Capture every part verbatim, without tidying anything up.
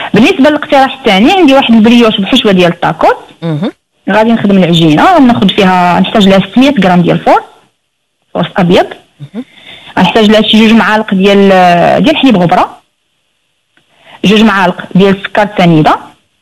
بالنسبه للاقتراح الثاني عندي واحد البريوش بحشوه ديال الطاكوس. غادي نخدم العجينه، غناخذ فيها نحتاج لها ستمية غرام ديال الفورس فورس ابيض. غنحتاج لها شي جوج معالق ديال ديال حليب غبره، جوج معالق ديال السكر سنيده،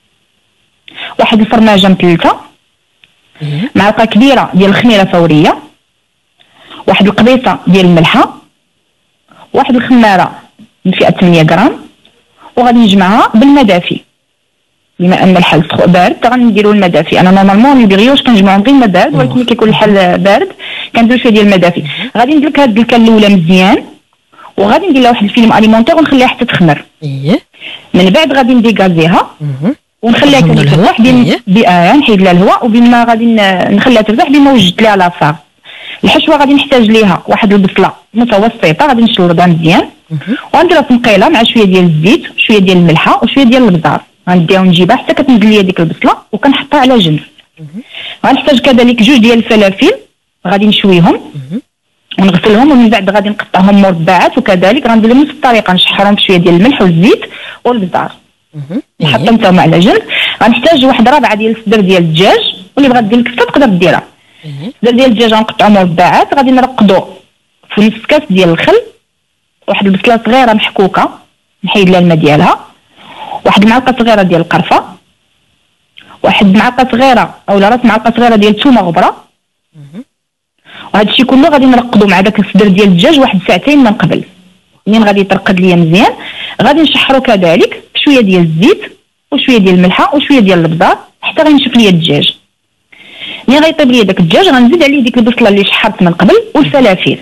واحد الفرماجه مثلثه، معلقه كبيره ديال الخميره فوريه، واحد القبيصه ديال الملحه، واحد الخماره من فئه ثمانية غرام، وغادي نجمعها بالماء دافي. بما ان الحل بارد غنديروا الماء دافي. انا نورمالمون البريوش كنجمعهم غير الماء بارد، ولكن ملي كيكون الحل بارد كندير شويه ديال الماء دافي. غادي ندير لك هاد الدلكه الاولى مزيان، وغادي ندير لها واحد الفيلم اليمونتير ونخليها حتى تخمر. اييه من بعد غادي نديكازيها ونخليها ترتاح بين بآه نحيد لها الهواء، وبين ما غادي نخليها ترتاح بين ما وجدت لها لافار. الحشوه غادي نحتاج ليها واحد البصله متوسطه غادي نشلضها مزيان، وغنديرها في مقيله مع شويه ديال الزيت شويه ديال الملحه وشويه ديال البزار. غنديها ونجيبها حتى كتنزل ليا ديك البصله وكنحطها على جنب. غنحتاج كذلك جوج ديال الفلافل غادي نشويهم ونغسلهم، ومن بعد غادي نقطعهم مربعات، وكذلك غندير لهم نفس الطريقه نشحرهم بشويه ديال الملح والزيت والبزار نحطهم تاهما على جنب. غنحتاج واحد ربعه ديال الصدر ديال الدجاج، واللي بغات دير الكفته تقدر ديرها. الصدر ديال الدجاج غنقطعو مربعات، غادي نرقدو في نص كاس ديال الخل، واحد البصله صغيره محكوكه نحيد لها الماء ديالها، واحد المعلقه صغيره ديال القرفه، واحد معلقه صغيره اولا راس معلقه صغيره ديال الثومه غبره. وهذا الشيء كله غادي نرقدو مع داك الصدر ديال الدجاج واحد ساعتين من قبل. منين غادي يترقد ليا مزيان غادي نشحرو كذلك بشويه ديال الزيت وشويه ديال الملحه وشويه ديال البزار حتى غينشف ليا الدجاج. ملي غيطيب ليا داك الدجاج غنزيد عليه ديك البصله اللي شحرت من قبل والفلافل.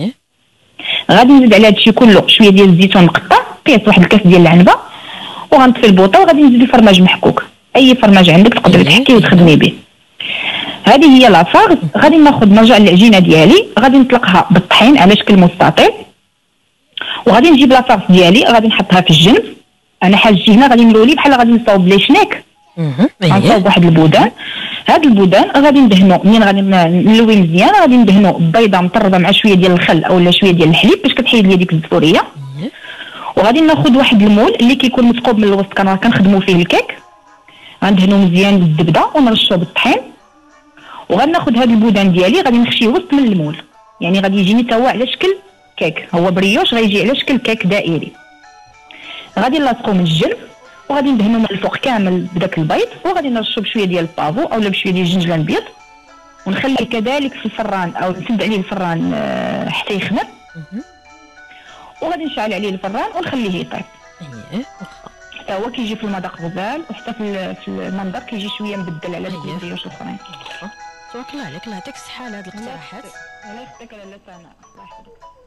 غادي نزيد على هذا الشيء كله شويه ديال الزيتون مقطع، قياس واحد الكاس ديال العنبه، وغنطفي البوطه وغادي نزيد الفرماج محكوك. اي فرماج عندك تقدري تحكي وتخدمي به. هذه هي لافاغ. غادي ناخذ نرجع للعجينه ديالي، غادي نطلقها بالطحين على شكل مستطيل، وغادي نجيب لافاغ ديالي غادي نحطها في الجنب. انا حاجتي هنا غادي نلولي بحال غادي نصاوب لي شنيك، غنصاوب واحد البودان. هذا البودان غادي ندهنو، منين غادي نلوي مزيان غادي ندهنو بيضه مطربه مع شويه ديال الخل اولا شويه ديال الحليب باش كتحيد ليا ديك الزفوريه. وغادي ناخذ واحد المول اللي كيكون مثقوب من الوسط كنخدموا فيه الكيك، غندهنو مزيان بالزبده ونرشو بالطحين. وغادي ناخذ هذا البودان ديالي غادي نخشيه وسط من المول، يعني غادي يجيني تا هو على شكل كيك. هو بريوش غيجي على شكل كيك دائري. غادي نلاصقو من الجنب وغادي ندهنو من الفوق كامل بداك البيض، وغادي نرشو بشويه ديال البافو اولا بشويه ديال الجنجلان بيض، ونخليه كذلك في الفران او نسد عليه الفران حتى يخمر. وغادي نشعل عليه الفران ونخليه يطيب. حتى هو كيجي في المذاق غزال، وحتى في في المنظر كيجي شويه مبدل على ديك البريوش الاخرين. تبارك الله عليك، الله يعطيك الصحه على هاد الاقتراحات. الله يخليك لاله سناء، الله يحفظك.